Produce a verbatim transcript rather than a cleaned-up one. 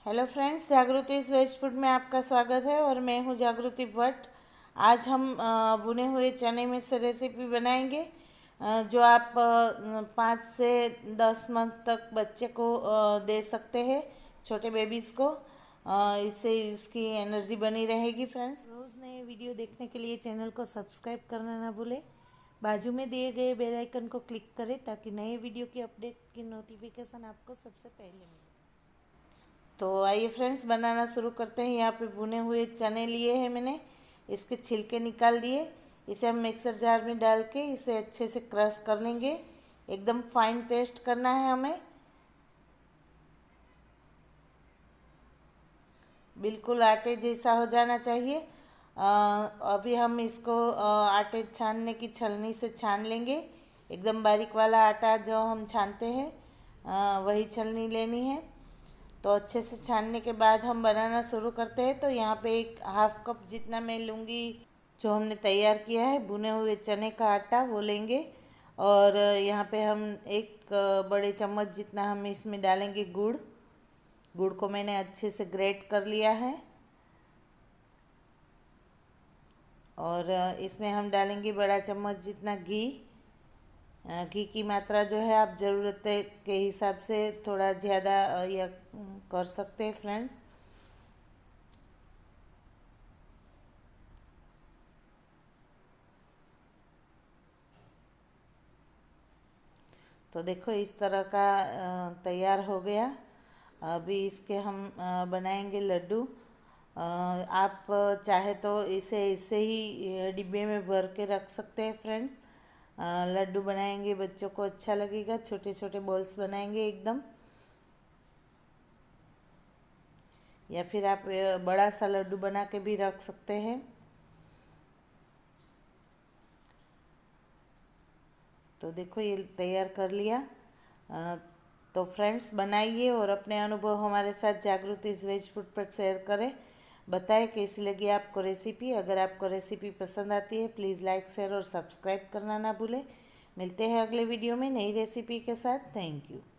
Hello friends, Jagriti veg food में आपका स्वागत है और मैं हूं जागृति भट्ट। आज हम अ, भुने हुए चने में से रेसिपी बनाएंगे अ, जो आप अ, पाँच से दस मंथ तक बच्चे को अ, दे सकते हैं, छोटे बेबीज़ को। अ, इससे इसकी एनर्जी बनी रहेगी। फ्रेंड्स, रोज़ नए वीडियो देखने के लिए चैनल को सब्सक्राइब करना ना भूलें। बाजू में दिए गए बेल आइकन को क्लिक करें ताकि नए वीडियो की अपडेट की नोटिफिकेशन आपको सबसे पहले मिले। तो आइए फ्रेंड्स, बनाना शुरू करते हैं। यहाँ पे भुने हुए चने लिए हैं मैंने, इसके छिलके निकाल दिए। इसे हम मिक्सर जार में डाल के इसे अच्छे से क्रश कर लेंगे। एकदम फाइन पेस्ट करना है हमें, बिल्कुल आटे जैसा हो जाना चाहिए। अ, अभी हम इसको अ, आटे छानने की छलनी से छान लेंगे। एकदम बारीक वाला आटा जो हम छानते हैं अ, वही छलनी लेनी है। तो अच्छे से छानने के बाद हम बनाना शुरू करते हैं। तो यहाँ पे एक हाफ कप जितना मैं लूँगी, जो हमने तैयार किया है भुने हुए चने का आटा, वो लेंगे। और यहाँ पे हम एक बड़े चम्मच जितना हम इसमें डालेंगे गुड़। गुड़ को मैंने अच्छे से ग्रेट कर लिया है। और इसमें हम डालेंगे बड़ा चम्मच जितना घी। घी की मात्रा जो है आप ज़रूरत के हिसाब से थोड़ा ज़्यादा या कर सकते हैं फ्रेंड्स। तो देखो इस तरह का तैयार हो गया। अभी इसके हम बनाएंगे लड्डू। आप चाहे तो इसे इससे ही डिब्बे में भर के रख सकते हैं फ्रेंड्स। लड्डू बनाएंगे, बच्चों को अच्छा लगेगा। छोटे छोटे बॉल्स बनाएंगे एकदम, या फिर आप बड़ा सा लड्डू बना के भी रख सकते हैं। तो देखो ये तैयार कर लिया। तो फ्रेंड्स, बनाइए और अपने अनुभव हमारे साथ जागृति वेज फूड पर शेयर करें। बताएं कैसी लगी आपको रेसिपी। अगर आपको रेसिपी पसंद आती है प्लीज़ लाइक, शेयर और सब्सक्राइब करना ना भूलें। मिलते हैं अगले वीडियो में नई रेसिपी के साथ। Thank you.